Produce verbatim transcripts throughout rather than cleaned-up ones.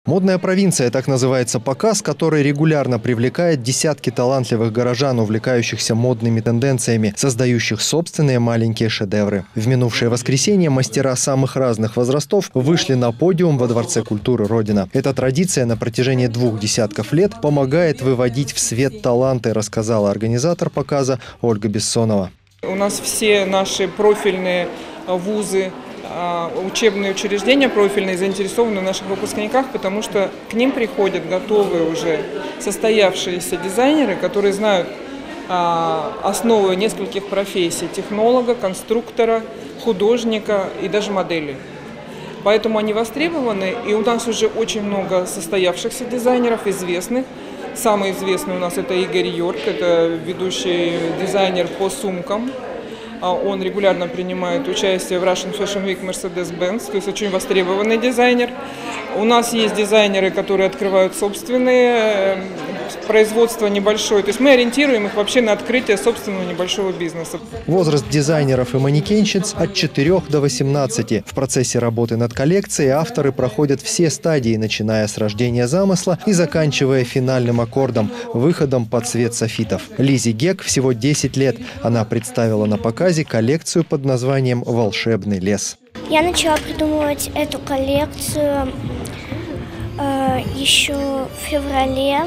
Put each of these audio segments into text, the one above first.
Модная провинция – так называется показ, который регулярно привлекает десятки талантливых горожан, увлекающихся модными тенденциями, создающих собственные маленькие шедевры. В минувшее воскресенье мастера самых разных возрастов вышли на подиум во Дворце культуры «Родина». Эта традиция на протяжении двух десятков лет помогает выводить в свет таланты, рассказала организатор показа Ольга Бессонова. У нас все наши профильные вузы, учебные учреждения профильные заинтересованы в наших выпускниках, потому что к ним приходят готовые уже состоявшиеся дизайнеры, которые знают основы нескольких профессий – технолога, конструктора, художника и даже модели. Поэтому они востребованы, и у нас уже очень много состоявшихся дизайнеров, известных. Самый известный у нас это Игорь Йорк, это ведущий дизайнер по сумкам. Он регулярно принимает участие в Russian Fashion Week Mercedes-Benz, то есть очень востребованный дизайнер. У нас есть дизайнеры, которые открывают собственные производства небольшое. То есть мы ориентируем их вообще на открытие собственного небольшого бизнеса. Возраст дизайнеров и манекенщиц от четырёх до восемнадцати. В процессе работы над коллекцией авторы проходят все стадии, начиная с рождения замысла и заканчивая финальным аккордом – выходом под цвет софитов. Лизе Гек всего десять лет. Она представила на показе коллекцию под названием «Волшебный лес». Я начала придумывать эту коллекцию э, еще в феврале.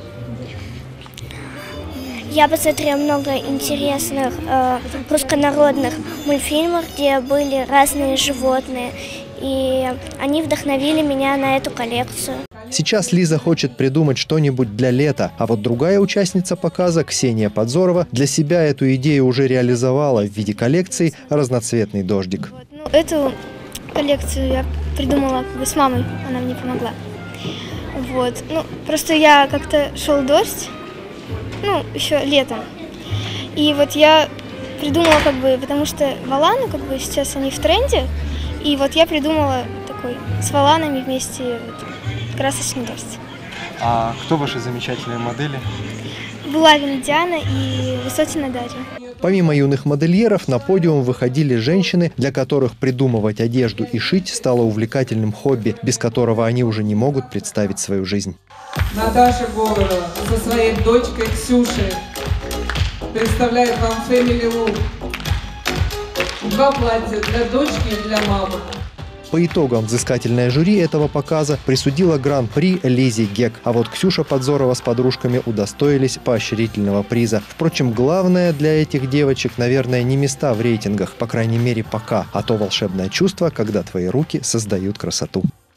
Я посмотрела много интересных э, руссконародных мультфильмов, где были разные животные, и они вдохновили меня на эту коллекцию. Сейчас Лиза хочет придумать что-нибудь для лета, а вот другая участница показа, Ксения Подзорова, для себя эту идею уже реализовала в виде коллекции «Разноцветный дождик». Ну, эту коллекцию я придумала как бы с мамой, она мне помогла. Вот. Ну, просто я как-то шел дождь, ну, еще летом. И вот я придумала как бы, потому что воланы как бы сейчас они в тренде, и вот я придумала такой с воланами вместе вот, красочный дождь. А кто ваши замечательные модели? Булавина Диана и Высотина Дарья. Помимо юных модельеров на подиум выходили женщины, для которых придумывать одежду и шить стало увлекательным хобби, без которого они уже не могут представить свою жизнь. Наташа Говорова со своей дочкой Ксюшей представляет вам Family Look. Два платья для дочки и для мамы. По итогам взыскательное жюри этого показа присудило гран-при Лизе Гек, а вот Ксюша Подзорова с подружками удостоились поощрительного приза. Впрочем, главное для этих девочек, наверное, не места в рейтингах, по крайней мере пока, а то волшебное чувство, когда твои руки создают красоту.